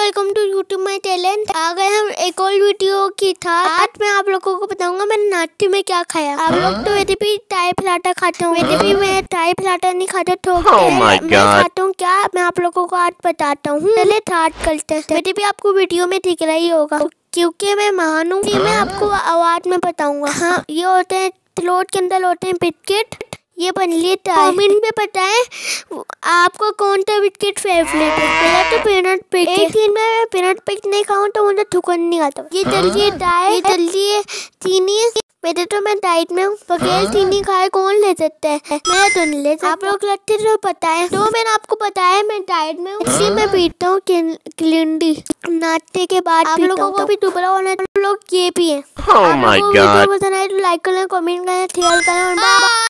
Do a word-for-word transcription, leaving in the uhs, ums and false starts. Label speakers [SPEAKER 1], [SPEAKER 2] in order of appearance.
[SPEAKER 1] Welcome to YouTube my talent. आ गए हम एक और वीडियो की था। आज मैं आप लोगों को बताऊंगा मैंने नाश्ते में क्या खाया। आप लोग तो वैसे भी टाई पराठा खाते हो, वैसे भी मैं टाई पराठा नहीं खाता, ठोकते
[SPEAKER 2] oh
[SPEAKER 1] हैं।
[SPEAKER 2] मैं
[SPEAKER 1] खाता हूँ क्या, मैं आप लोगों को आज बताता हूँ। पहले स्टार्ट करते हैं। वैसे भी आपको वीडियो में दिख रहा ही होगा क्योंकि मैं महान हूँ। मैं आपको आवाज में बताऊंगा। हाँ, ये होते हैं फ्लोट के अंदर होते हैं बिस्किट। ये बन लिए कमेंट में बताएं आपको कौन सा बिस्किट फेवरेट है। मेरा तो पीनट पिक। एक दिन में पीनट पिक नहीं खाऊं तो मुझे थुकन नहीं आता। ये जल्दी डाइट, ये जल्दी चीनी। वैसे तो मैं डाइट में हूँ, बगैर चीनी खाए कौन ले सकता है, मैं तो नहीं ले सकता। आप लोग लगते तो बताएं। तो मैंने आपको बताया मैं डाइट में हूँ, इसलिए मैं पीता हूँ क्लिंडी नाश्ते के बाद। आप लोगों को भी दुबला होना है तो लोग ये पिए।
[SPEAKER 2] oh my God.
[SPEAKER 1] वीडियो पसंद आए तो लाइक करें, कमेंट करें, शेयर करें।